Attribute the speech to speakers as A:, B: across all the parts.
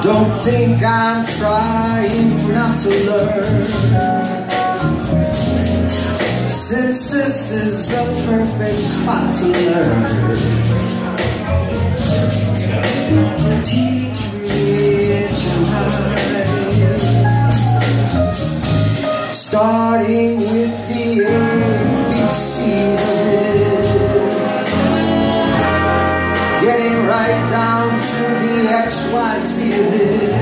A: Don't think I'm trying not to learn, since this is the perfect spot to learn. Teach me tonight, starting with the ABCs of it, getting right down to the XYZ of it.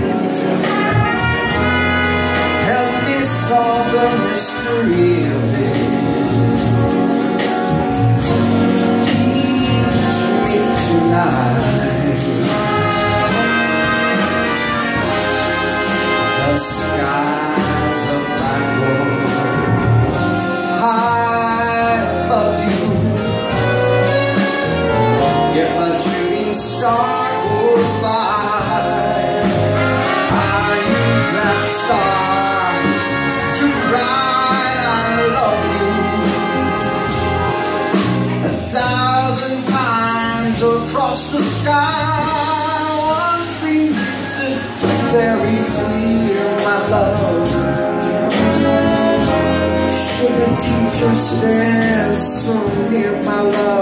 A: Help me solve the mystery of it. Teach me tonight. The skies of Danjo, high above you. If a shooting star goes by, I use that star to write I love you 1,000 times across the sky. One thing is very clear, my love. Should the teacher stand so near, my love?